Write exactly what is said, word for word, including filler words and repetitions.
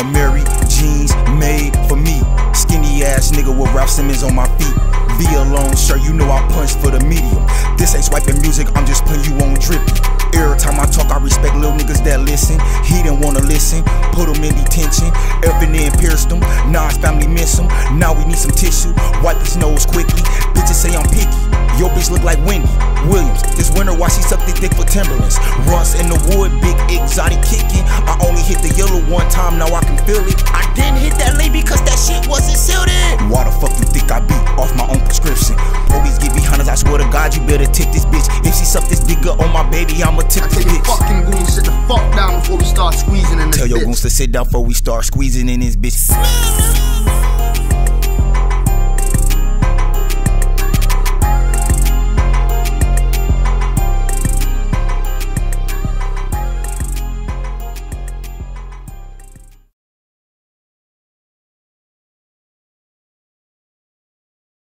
A Mary jeans made for me. Skinny ass nigga with Ralph Simmons on my feet. V alone, sure you know I punch for the medium. This ain't swiping music, I'm just putting you on drippy. Every time I talk, I respect little niggas that listen. He didn't wanna listen, put him in detention. Everything then pierced him, now his family miss him. Now we need some tissue, wipe his nose quickly. Bitches say I'm picky, your bitch look like Wendy Williams. This winter while she sucked the dick for Timberlands. Runs in the wood, big exotic kicking. I only hit the yellow one time, now I can feel it. I didn't hit that lane because that shit wasn't sealed in. Why the fuck you think I beat off my own prescription? Police get behind us, I swear to God you better tip this bitch. If she suck this digger on my baby, I'ma tip this bitch. Fucking goons, sit the fuck down before we start squeezing in this bitch. Tell your goons to sit down before we start squeezing in this bitch.